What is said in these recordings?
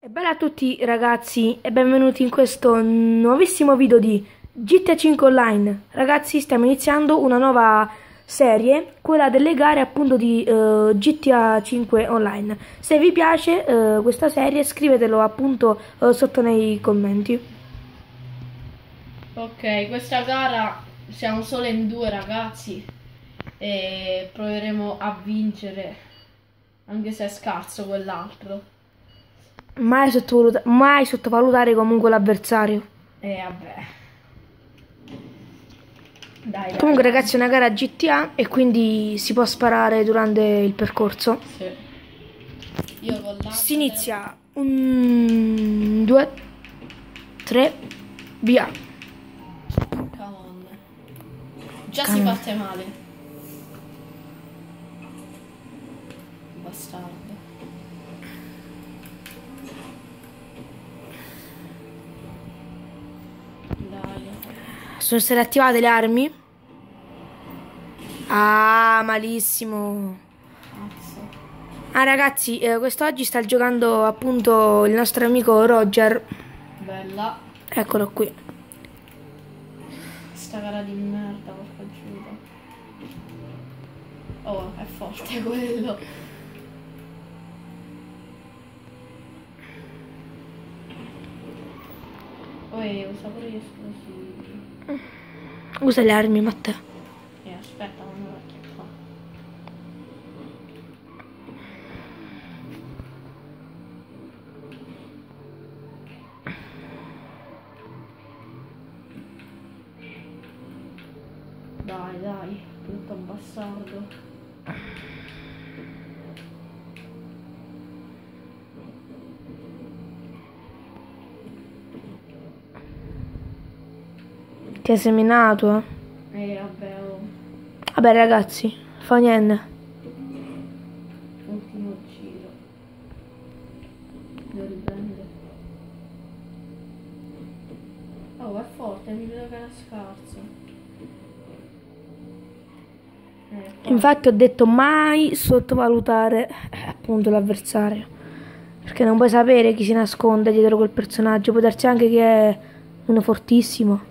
Bella a tutti ragazzi e benvenuti in questo nuovissimo video di GTA 5 Online. Ragazzi, stiamo iniziando una nuova serie, quella delle gare appunto di GTA 5 Online. Se vi piace questa serie, appunto sotto nei commenti. Ok, questa gara siamo solo in due ragazzi e proveremo a vincere, anche se è scarso quell'altro. Mai sottovalutare comunque l'avversario. Vabbè. Dai. Comunque ragazzi è una gara GTA e quindi si può sparare durante il percorso. Sì. Io con l'altro Si inizia 1, 2, 3, via. Come on. Già si parte male. Bastardo. Dai. Sono state attivate le armi. Ah, malissimo. Cazzo. Ah ragazzi, quest'oggi sta giocando appunto il nostro amico Roger. Bella. Eccolo qui. Sta gara di merda, porca giuda. Oh, è forte quello. Usa pure gli esplosivi. Usa le armi, Matteo. Aspetta, non me la fa. Dai, brutto bastardo. Ti hai seminato, Vabbè, oh. Vabbè ragazzi, fa niente. Ultimo giro. Devo riprendere. Oh, è forte, mi vedo che era scarso. Infatti ho detto mai sottovalutare appunto l'avversario. Perché non puoi sapere chi si nasconde dietro quel personaggio. Può darsi anche che è uno fortissimo.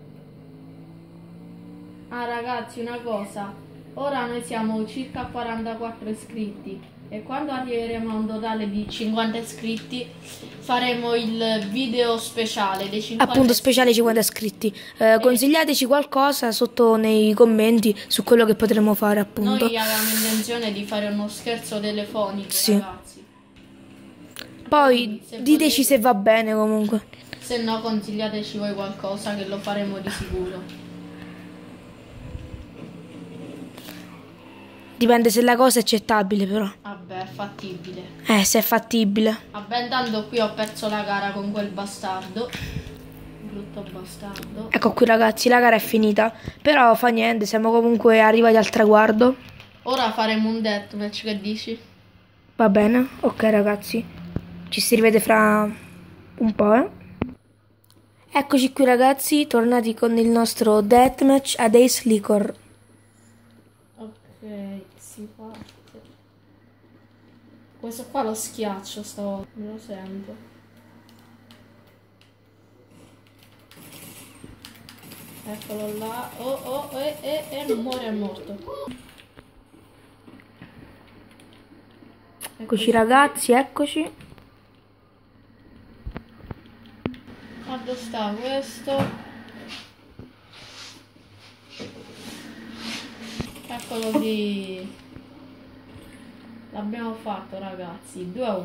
Ah ragazzi, una cosa, ora noi siamo circa 44 iscritti e quando arriveremo a un totale di 50 iscritti faremo il video speciale dei 50 Appunto speciale 50 iscritti. Consigliateci qualcosa sotto nei commenti su quello che potremo fare appunto. Noi avevamo intenzione di fare uno scherzo telefonico, sì. Ragazzi. Poi se diteci volete, se va bene comunque. Se no consigliateci voi qualcosa che lo faremo di sicuro. Dipende se la cosa è accettabile però. Vabbè, è fattibile. Se è fattibile. Vabbè, intanto qui ho perso la gara con quel bastardo. Brutto bastardo. Ecco qui ragazzi, la gara è finita. Però fa niente, siamo comunque arrivati al traguardo. Ora faremo un deathmatch, che dici? Va bene, ok ragazzi. Ci si rivede fra un po', Eccoci qui ragazzi, tornati con il nostro deathmatch ad Ace Liquor. Ok, si parte. Questo qua lo schiaccio stavolta, me lo sento. Eccolo là. Non muore, è morto. Eccoci ragazzi, eccoci. Ma dove sta questo? Eccolo lì. L'abbiamo fatto ragazzi, 2-1.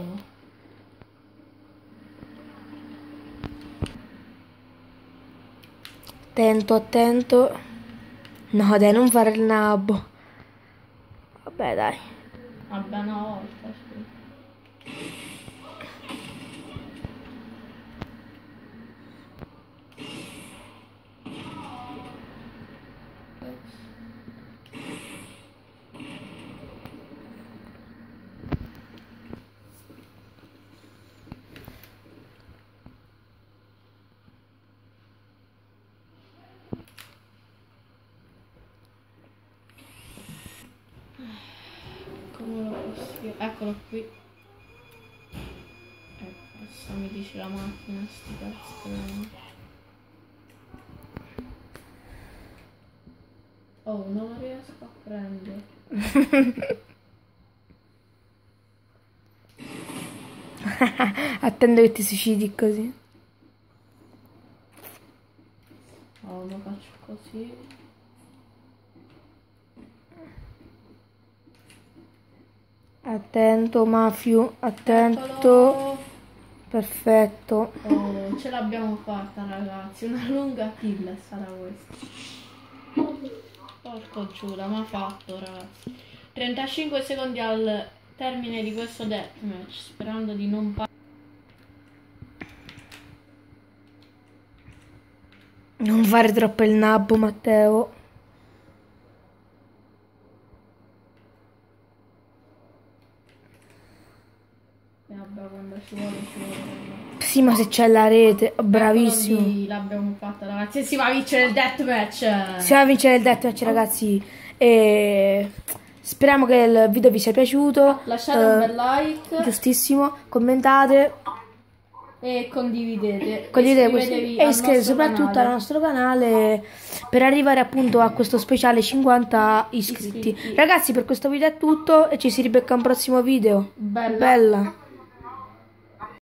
Attento, attento. No dai, non fare il nabbo. Vabbè dai. Vabbè, una volta, sì. Come lo posso... Eccolo qui. fissa, mi dice la macchina, sti cazzo. Oh, non riesco a prendere. Attendo che ti suicidi così. Oh, lo faccio così. Attento, Mafiu, attento. Eccolo. Perfetto. Oh, ce l'abbiamo fatta, ragazzi. Una lunga kill sarà questa. Porco Giuda, ma fatto, ragazzi. 35 secondi al termine di questo deathmatch, sperando di non Non fare troppo il nabbo, Matteo. vabbè, quando ci vuole, ragazzi. Sì, ma se c'è la rete, bravissimo. Lì, l'abbiamo fatta, ragazzi. E si va a vincere il deathmatch. Si va a vincere il deathmatch, ragazzi. E speriamo che il video vi sia piaciuto. Lasciate un bel like. Giustissimo. Commentate. E condividete. E iscrivetevi soprattutto al nostro canale per arrivare appunto a questo speciale 50 iscritti. Ragazzi, per questo video è tutto e ci si ribecca a un prossimo video. Bella. Bella.